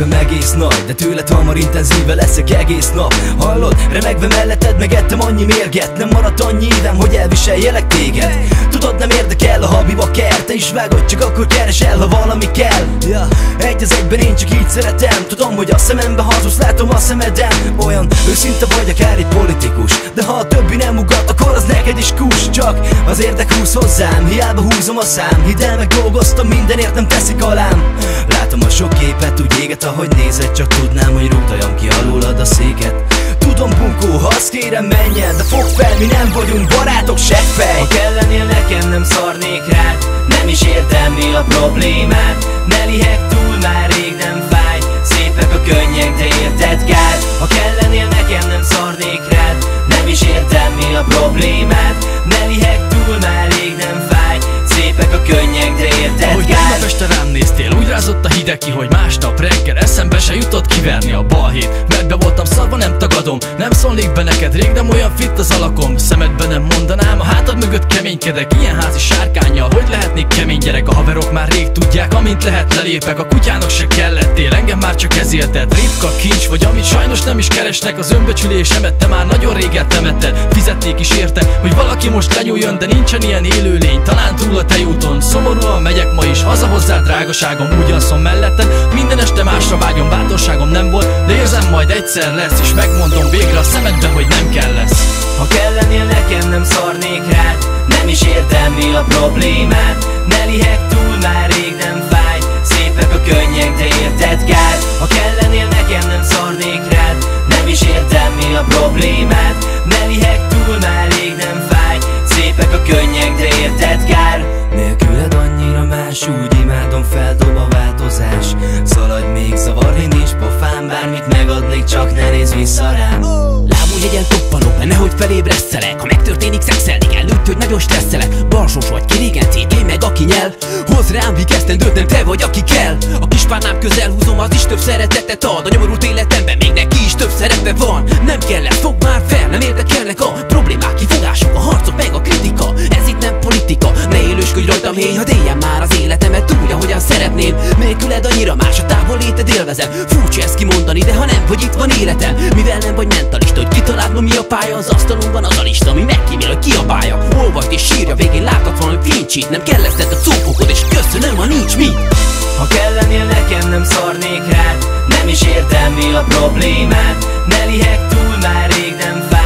szívem egész nagy, de tőled hamar intenzíve leszek egész nap. Hallod? Remegve melletted megettem annyi mérget, nem maradt annyi évem, hogy elviseljelek téged. Tudod, nem érdekel a habiba kert, te is vágod, csak akkor keresel, ha valami kell. Egy az egyben én csak így szeretem. Tudom, hogy a szemembe hazudsz, látom a szemeden. Olyan őszinte vagy, akár egy politikus, de ha a többi nem ugat, akkor az neked is kús. Csak az érdek húz hozzám, hiába húzom a szám. Hidd el, meg dolgoztam, mindenért nem teszik alám. Látom a sok képet, úgy éget, ahogy nézed. Csak tudnám, hogy rúgtaljam ki alulad a széket. Tudom, bunkó, ha azt kérem, menjen, de fogd fel, mi nem vagyunk barátok, seggfej. Ha kellenél nekem, nem szarnék rád, nem is értem, mi a problémád. Ne lihegj túl, már rég nem fáj, szépek a könnyek, de érted kár. Ha kellenél nekem, nem szarnék rád, nem is értem, mi a problémád. Ne lihegj túl, már rég nem fáj, szépek a könnyek, de érted ahogy kár. Ahogy este rám néztél, úgy rázott a hideg ki, hogy másnap reggel eszembe se jutott kiverni a balhét. Mert be voltam szarva, nem tagadom, nem szólnék be neked, rég nem olyan fit az alakom. Szemedben nem mondanám, a hátad mögött keménykedek, ilyen házi sárkánnyal, hogy lehetnék kemény gyerek. A haverok már rég tudják, amint lehet lelépek, a kutyának se kellettél, engem már csak ez élted. Ritka kincs vagy, amit sajnos nem is keresnek, az önbecsülésemet te már nagyon rég eltemetted. Fizetnék is érte, hogy valaki most lenyúljon, de nincsen ilyen élőlény, talán túl a tejúton. Szomorúan megyek ma is haza hozzád, drágaságom, úgy alszom melletted, minden este másra vágyom, bátorságom nem volt, de érzem, majd egyszer lesz, és megmondom végre a szemedbe, hogy nem kell lesz. Ha kellenél nekem, nem szarnék rád, nem is értem, mi a problémád. Ne lihegj túl, már rég nem fáj, szépek a könnyek, de érted kár. Ha kellenél nekem, nem szarnék rád, nem is értem, mi a problémád. Ne lihegj túl, már rég nem fáj, szépek a könnyek, de érted kár. Nélküled annyira más, úgy imádom, feldob a változás. Szaladj még, zavarni nincs pofám, bármit megadnék, csak ne nézz vissza rám. Lábújhegyen toppanok be, nehogy felébresztelek. Ha megtörténik, szexelni kell, úgy, hogy nagyon stresszelek. Balsós vagy, ki régen tét, én meg aki nyel. Hozz rám vigesztendőt, nem te vagy, aki kell. A kispárnám közel húzom, az is több szeretetet ad. A nyomorult életemben még neki is több szerepe van. Nem kell ez, fogd már fel, nem érdekelnek a problémák, kifogások, a harcok, meg a kritika. Ez itt nem politika, ne élősködj rajtam, héj, ha éljem már az életemet úgy, ahogyan szeretném. Nélküled annyira más, a távol léted élvezem. Furcsa ezt kimondani, de ha nem vagy, itt van életem. Mivel nem vagy mentalista, hogy kitaláld ma mi a pálya, az asztalon van az a lista, ami megkímél, hogy kiabálja. Olvasd és sírja, végén láthat valami fincsit. Nem kell leszed a cópokod, és köszönöm, ha nincs mit. Ha kellenél nekem, nem szarnék rád, nem is értem, mi a problémád. Ne lihegj túl, már rég nem fáj,